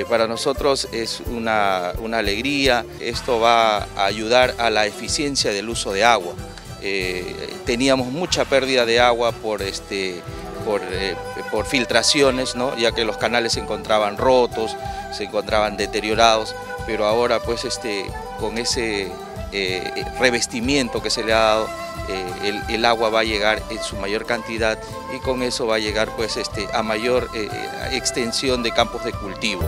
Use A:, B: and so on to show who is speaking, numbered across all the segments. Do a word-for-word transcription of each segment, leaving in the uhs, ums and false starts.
A: para nosotros es una, una alegría. Esto va a ayudar a la eficiencia del uso de agua. Eh, teníamos mucha pérdida de agua por, este, por, eh, por filtraciones, ¿no? Ya que los canales se encontraban rotos, se encontraban deteriorados, pero ahora pues este, con ese eh, revestimiento que se le ha dado, eh, el, el agua va a llegar en su mayor cantidad y con eso va a llegar pues este, a mayor eh, extensión de campos de cultivo.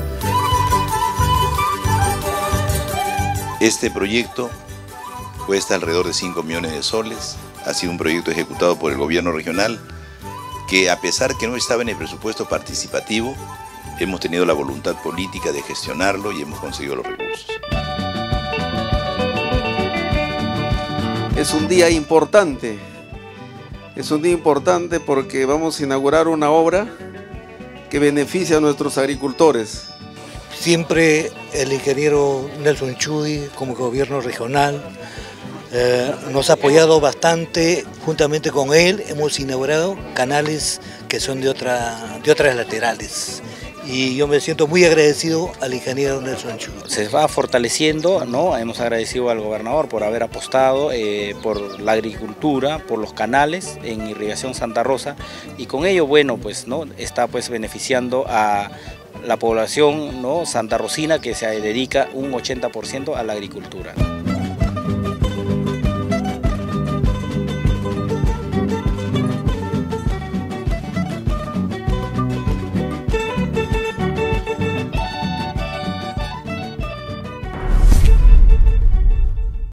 B: Este proyecto cuesta alrededor de cinco millones de soles, ha sido un proyecto ejecutado por el gobierno regional que, a pesar que no estaba en el presupuesto participativo, hemos tenido la voluntad política de gestionarlo y hemos conseguido los recursos.
C: Es un día importante, es un día importante porque vamos a inaugurar una obra que beneficia a nuestros agricultores.
D: Siempre el ingeniero Nelson Chuy, como gobierno regional, eh, nos ha apoyado bastante. Juntamente con él hemos inaugurado canales que son de, otra, de otras laterales. Y yo me siento muy agradecido al ingeniero Nelson Chuy.
E: Se va fortaleciendo, ¿no? Hemos agradecido al gobernador por haber apostado eh, por la agricultura, por los canales en Irrigación Santa Rosa, y con ello, bueno, pues, ¿no? Está pues beneficiando a la población, ¿no?, santarrocina, que se dedica un ochenta por ciento a la agricultura.